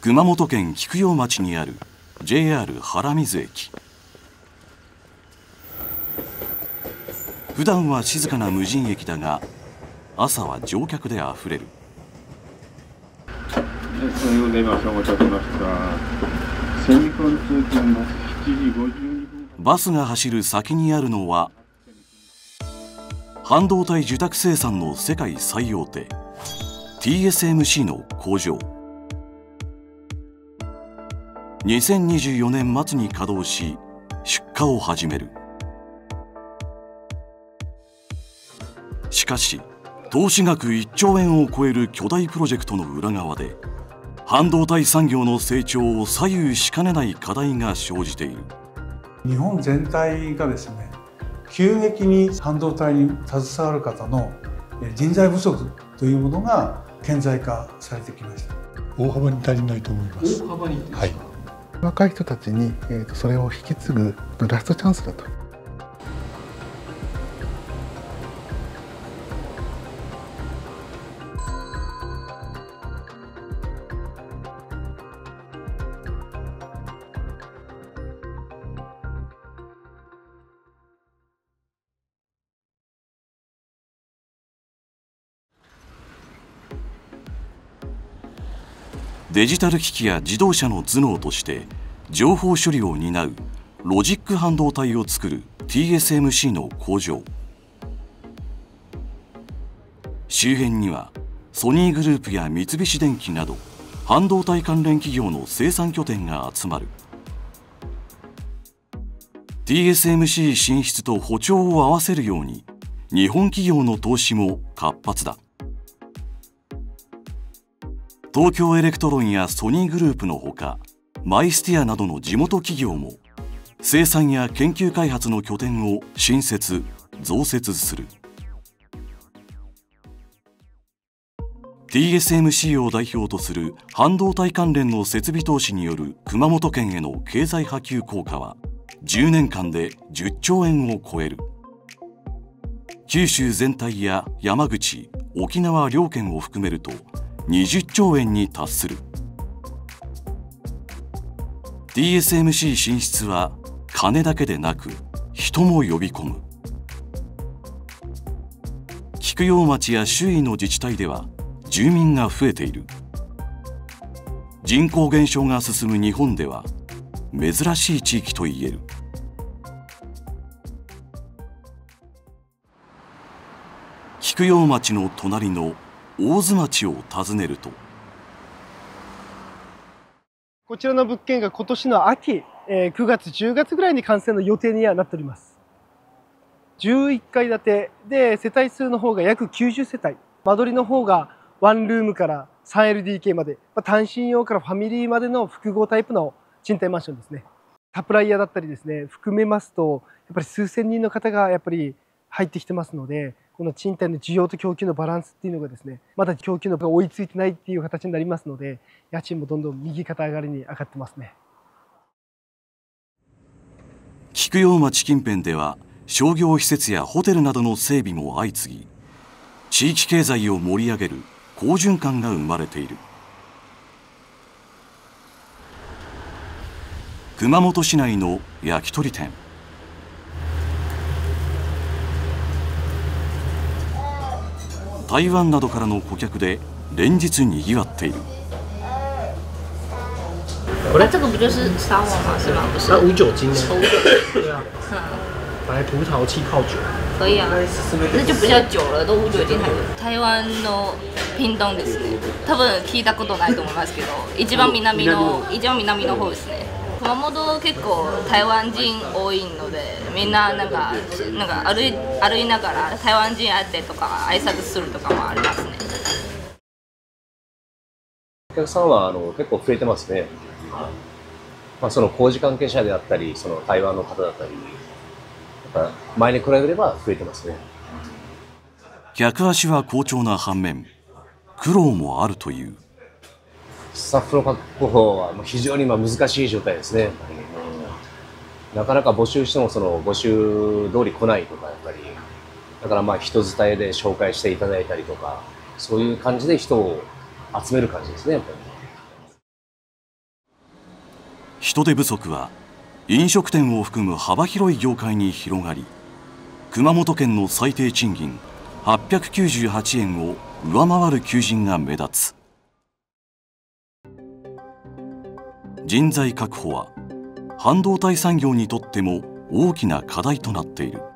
熊本県菊陽町にある JR 原水駅。普段は静かな無人駅だが、朝は乗客であふれる。バスが走る先にあるのは半導体受託生産の世界最大手 TSMC の工場。2024年末に稼働し出荷を始める。しかし投資額1兆円を超える巨大プロジェクトの裏側で半導体産業の成長を左右しかねない課題が生じている。 日本全体がですね、急激に半導体に携わる方の人材不足というものが顕在化されてきました。 大幅に足りないと思います。 大幅に、 はい、 若い人たちにそれを引き継ぐラストチャンスだと。 デジタル機器や自動車の頭脳として情報処理を担うロジック半導体を作る TSMC の工場。周辺にはソニーグループや三菱電機など半導体関連企業の生産拠点が集まる。 TSMC 進出と歩調を合わせるように日本企業の投資も活発だ。東京エレクトロンやソニーグループのほかマイスティアなどの地元企業も生産や研究開発の拠点を新設・増設する。 TSMC を代表とする半導体関連の設備投資による熊本県への経済波及効果は10年間で10兆円を超える。九州全体や山口、沖縄両県を含めると20兆円に達する。 TSMC 進出は金だけでなく人も呼び込む。菊陽町や周囲の自治体では住民が増えている。人口減少が進む日本では珍しい地域といえる。菊陽町の隣の大津町を訪ねると、 こちらの物件が今年の秋、9月10月ぐらいに完成の予定にはなっております。11階建てで世帯数の方が約90世帯、間取りの方がワンルームから 3LDK まで、単身用からファミリーまでの複合タイプの賃貸マンションですね。サプライヤーだったりですね、含めますとやっぱり数千人の方がやっぱり入ってきてますので、この賃貸の需要と供給のバランスっていうのがですね、まだ供給のが追いついてないっていう形になりますので、家賃もどんどん右肩上がりに上がってますね。 菊陽町近辺では商業施設やホテルなどの整備も相次ぎ、地域経済を盛り上げる好循環が生まれている。熊本市内の焼き鳥店。台湾などからの顧客で連日にぎわっている。 这个不就是沙瓦吗？是吗？不是。 那无酒精呢？ 抽的。 对啊。白葡萄气泡酒。 可以啊。那就不叫酒了，都無酒精台湾の屏東ですね。多分聞いたことないと思いますけど、一番南の方ですね。熊本結構台湾人多いので、みんななんか歩いながら台湾人会ってとか挨拶するとかもありますね。 お客さんは結構増えてますね。その工事関係者であったり、その台湾の方だったり、やっぱ前に比べれば増えてますね。 客足は好調な反面、苦労もあるという。 スタッフの確保は非常に難しい状態ですね。なかなか募集してもその募集通り来ないとか、やっぱりだから人伝えで紹介していただいたりとか、そういう感じで人を集める感じですね、やっぱり。 人手不足は飲食店を含む幅広い業界に広がり、熊本県の最低賃金898円を上回る求人が目立つ。人材確保は半導体産業にとっても大きな課題となっている。